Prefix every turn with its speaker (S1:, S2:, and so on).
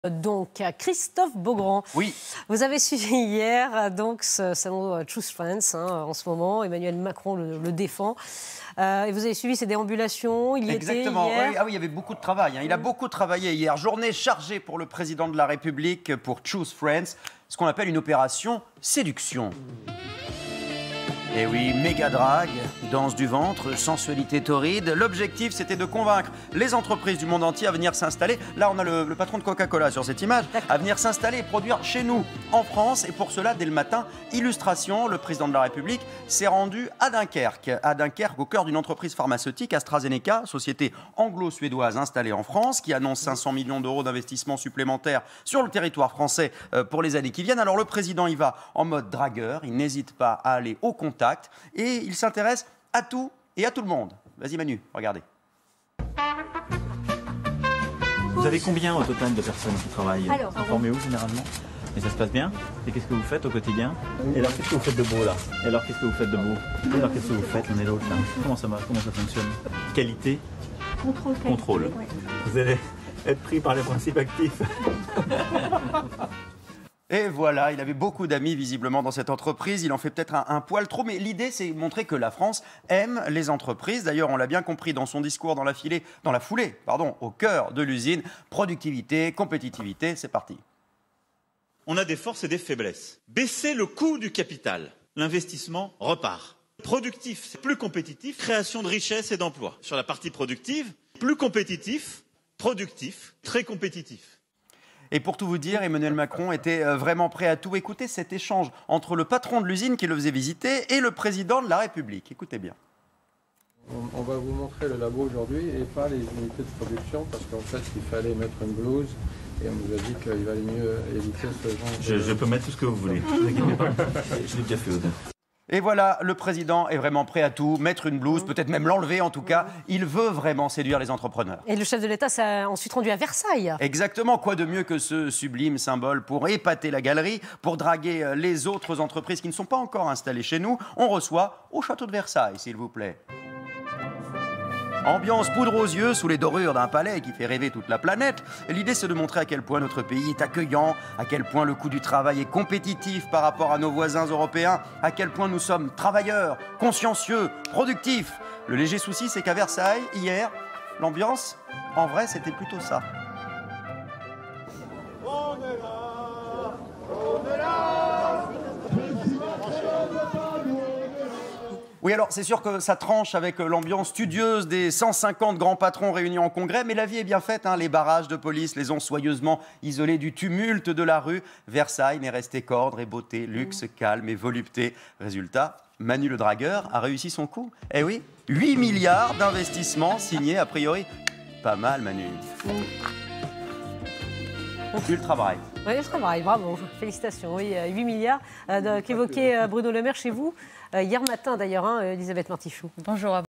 S1: Donc, Christophe Beaugrand,
S2: oui.
S1: Vous avez suivi hier donc, ce salon Choose France en ce moment. Emmanuel Macron le défend. Et vous avez suivi ses déambulations, il y
S2: Exactement.
S1: était hier.
S2: Oui, ah oui, il y avait beaucoup de travail. Il a beaucoup travaillé hier. Journée chargée pour le président de la République pour Choose France, ce qu'on appelle une opération séduction. Et oui, méga drague, danse du ventre, sensualité torride. L'objectif, c'était de convaincre les entreprises du monde entier à venir s'installer. Là, on a le patron de Coca-Cola sur cette image, à venir s'installer et produire chez nous, en France. Et pour cela, dès le matin, illustration, le président de la République s'est rendu à Dunkerque. À Dunkerque, au cœur d'une entreprise pharmaceutique, AstraZeneca, société anglo-suédoise installée en France, qui annonce 500 millions d'euros d'investissements supplémentaires sur le territoire français pour les années qui viennent. Alors, le président y va en mode dragueur. Il n'hésite pas à aller au contact. Et il s'intéresse à tout et à tout le monde. Vas-y Manu, regardez.
S3: Vous avez combien au total de personnes qui travaillent? Informez où généralement? Et ça se passe bien? Et qu'est-ce que vous faites au quotidien? Et alors qu'est-ce que vous faites de beau là? Et alors qu'est-ce que vous faites de beau? Et alors qu'est-ce que vous faites l'un et l'autre là? Comment ça fonctionne? Qualité? Contrôle. Oui. Vous allez être pris par les principes actifs.
S2: Et voilà, il avait beaucoup d'amis visiblement dans cette entreprise. Il en fait peut-être un poil trop, mais l'idée, c'est montrer que la France aime les entreprises. D'ailleurs, on l'a bien compris dans son discours, dans la foulée, au cœur de l'usine. Productivité, compétitivité, c'est parti.
S4: On a des forces et des faiblesses. Baisser le coût du capital, l'investissement repart. Productif, c'est plus compétitif, création de richesses et d'emplois. Sur la partie productive, plus compétitif, productif, très compétitif.
S2: Et pour tout vous dire, Emmanuel Macron était vraiment prêt à tout. Écoutez cet échange entre le patron de l'usine qui le faisait visiter et le président de la République. Écoutez bien.
S5: On va vous montrer le labo aujourd'hui et pas les unités de production parce qu'en fait, il fallait mettre une blouse et on nous a dit qu'il valait mieux éviter ce genre de...
S3: Je peux mettre tout ce que vous voulez. Ne vous inquiétez pas. Je l'ai déjà fait, Aude.
S2: Et voilà, le président est vraiment prêt à tout, mettre une blouse, peut-être même l'enlever en tout cas. Il veut vraiment séduire les entrepreneurs.
S1: Et le chef de l'État s'est ensuite rendu à Versailles.
S2: Exactement, quoi de mieux que ce sublime symbole pour épater la galerie, pour draguer les autres entreprises qui ne sont pas encore installées chez nous. On reçoit au château de Versailles, s'il vous plaît. Ambiance poudre aux yeux sous les dorures d'un palais qui fait rêver toute la planète. L'idée, c'est de montrer à quel point notre pays est accueillant, à quel point le coût du travail est compétitif par rapport à nos voisins européens, à quel point nous sommes travailleurs, consciencieux, productifs. Le léger souci, c'est qu'à Versailles, hier, l'ambiance, en vrai, c'était plutôt ça.
S6: On est là, on est là.
S2: Oui, alors c'est sûr que ça tranche avec l'ambiance studieuse des 150 grands patrons réunis en congrès, mais la vie est bien faite, Les barrages de police les ont soigneusement isolés du tumulte de la rue. Versailles n'est resté qu'ordre et beauté, luxe, calme et volupté. Résultat, Manu le dragueur a réussi son coup. Eh oui, 8 milliards d'investissements signés a priori. Pas mal, Manu. Ultra vrai.
S1: Oui, ultra vrai, bravo, félicitations. Oui, 8 milliards qu'évoquait Bruno Le Maire chez vous hier matin d'ailleurs, Elisabeth Martichoux.
S7: Bonjour à vous.